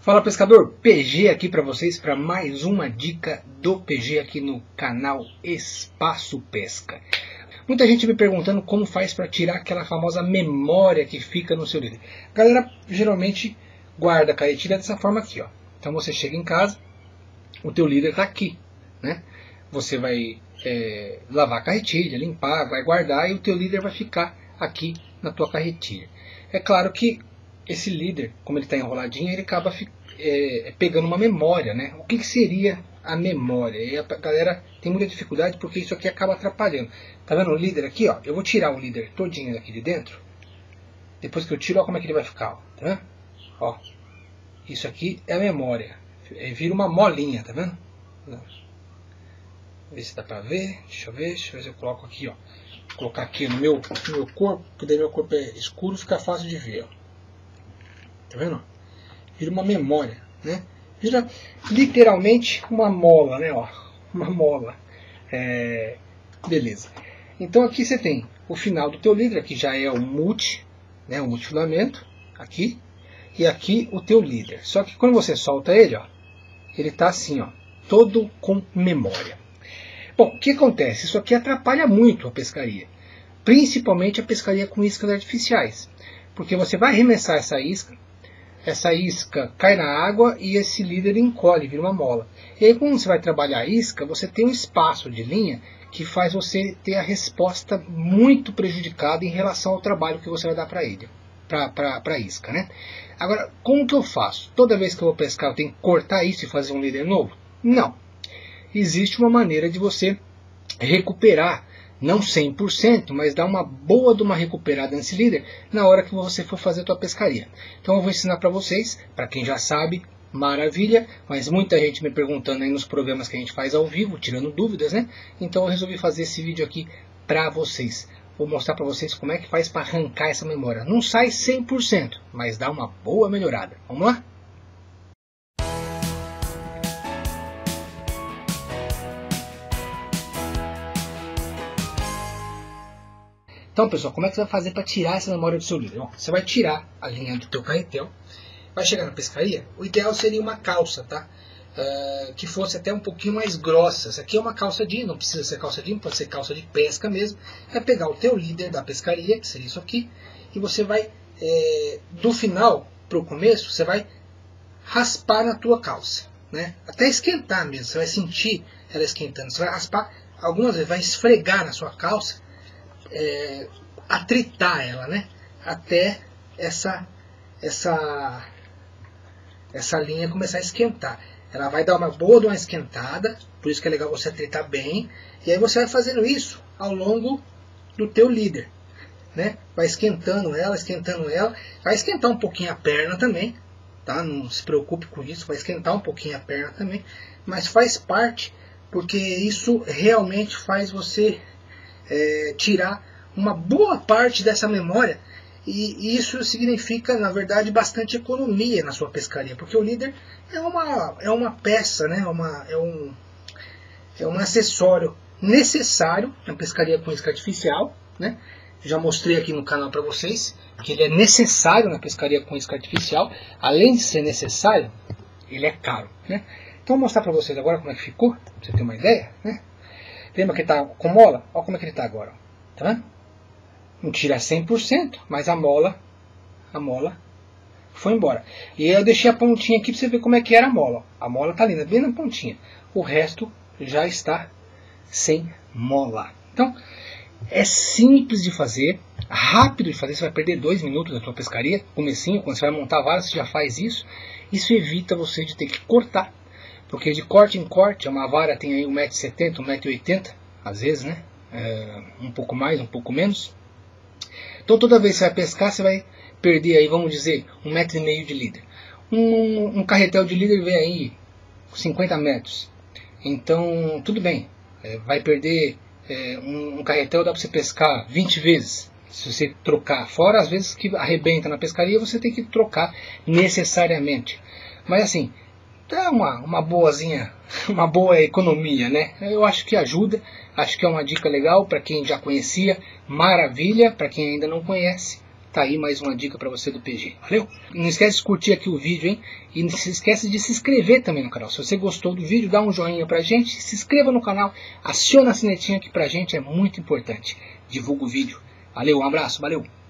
Fala pescador, PG aqui para vocês para mais uma dica do PG aqui no canal Espaço Pesca. Muita gente me perguntando como faz para tirar aquela famosa memória que fica no seu líder. A galera geralmente guarda a carretilha dessa forma aqui, ó. Então você chega em casa, o teu líder está aqui, né? Você vai lavar a carretilha, limpar, vai guardar e o teu líder vai ficar aqui na tua carretilha. É claro que esse líder, como ele está enroladinho, ele acaba pegando uma memória, né? O que seria a memória? E a galera tem muita dificuldade porque isso aqui acaba atrapalhando. Tá vendo o líder aqui, ó? Eu vou tirar o líder todinho daqui de dentro. Depois que eu tiro, olha como é que ele vai ficar, ó. Tá vendo? Ó. Isso aqui é a memória. Vira uma molinha, tá vendo? Ver se dá pra ver. Deixa eu ver se eu coloco aqui, ó. Vou colocar aqui no meu corpo, porque daí meu corpo é escuro, fica fácil de ver, ó. Tá vendo? Vira uma memória, né? Vira literalmente uma mola, né? Ó, uma mola. Beleza. Então aqui você tem o final do teu líder, aqui já é o multi, né? O multifilamento, aqui. E aqui o teu líder. Só que quando você solta ele, ó, ele tá assim, ó, todo com memória. Bom, o que acontece? Isso aqui atrapalha muito a pescaria. Principalmente a pescaria com iscas artificiais. Porque você vai arremessar essa isca cai na água e esse líder encolhe, vira uma mola. E aí quando você vai trabalhar a isca, você tem um espaço de linha que faz você ter a resposta muito prejudicada em relação ao trabalho que você vai dar para ele, para a isca, né? Agora, como que eu faço? Toda vez que eu vou pescar eu tenho que cortar isso e fazer um líder novo? Não. Existe uma maneira de você recuperar, não 100%, mas dar uma boa de uma recuperada nesse líder na hora que você for fazer a tua pescaria. Então eu vou ensinar para vocês, para quem já sabe, maravilha, mas muita gente me perguntando aí nos programas que a gente faz ao vivo, tirando dúvidas, né? Então eu resolvi fazer esse vídeo aqui para vocês. Vou mostrar para vocês como é que faz para arrancar essa memória. Não sai 100%, mas dá uma boa melhorada. Vamos lá? Então, pessoal, como é que você vai fazer para tirar essa memória do seu líder? Bom, você vai tirar a linha do teu carretel, vai chegar na pescaria. O ideal seria uma calça, tá? Que fosse até um pouquinho mais grossa. Essa aqui é uma calça jeans, não precisa ser calça jeans, pode ser calça de pesca mesmo. É pegar o teu líder da pescaria, que seria isso aqui, e você vai, do final para o começo, você vai raspar na tua calça, né? Até esquentar mesmo, você vai sentir ela esquentando. Você vai raspar, algumas vezes vai esfregar na sua calça, atritar ela, né? Até essa linha começar a esquentar. Ela vai dar uma boa de uma esquentada, por isso que é legal você atritar bem. E aí você vai fazendo isso ao longo do teu líder, né? Vai esquentando ela, vai esquentar um pouquinho a perna também, tá? Não se preocupe com isso, vai esquentar um pouquinho a perna também, mas faz parte, porque isso realmente faz você tirar uma boa parte dessa memória, e isso significa, na verdade, bastante economia na sua pescaria, porque o líder é uma peça, né? É um acessório necessário na pescaria com isca artificial, né? Já mostrei aqui no canal para vocês que ele é necessário na pescaria com isca artificial. Além de ser necessário, ele é caro, né? Então vou mostrar para vocês agora como é que ficou, para você ter uma ideia, né? Lembra que ele está com mola? Olha como é que ele está agora. Tá vendo? Não tira 100%, mas a mola foi embora. E eu deixei a pontinha aqui para você ver como é que era a mola. A mola está linda, bem na pontinha. O resto já está sem mola. Então, é simples de fazer, rápido de fazer. Você vai perder 2 minutos da sua pescaria. Comecinho, quando você vai montar varas, você já faz isso. Isso evita você de ter que cortar. Porque de corte em corte, uma vara tem aí 1,70 m, 1,80 m, às vezes, né? Um pouco mais, um pouco menos. Então toda vez que você vai pescar, você vai perder aí, vamos dizer, 1,5 m de líder. Um carretel de líder vem aí 50 metros. Então, tudo bem. Vai perder um carretel, dá para você pescar 20 vezes. Se você trocar. Fora as vezes que arrebenta na pescaria, você tem que trocar necessariamente. Mas assim, é uma boazinha, uma boa economia, né? Eu acho que ajuda, acho que é uma dica legal para quem já conhecia, maravilha, para quem ainda não conhece, Tá aí mais uma dica para você do PG. Valeu? Não esquece de curtir aqui o vídeo, hein? E não se esquece de se inscrever também no canal. Se você gostou do vídeo, dá um joinha pra gente, se inscreva no canal, aciona a sinetinha aqui pra gente, é muito importante. Divulga o vídeo. Valeu, um abraço, valeu!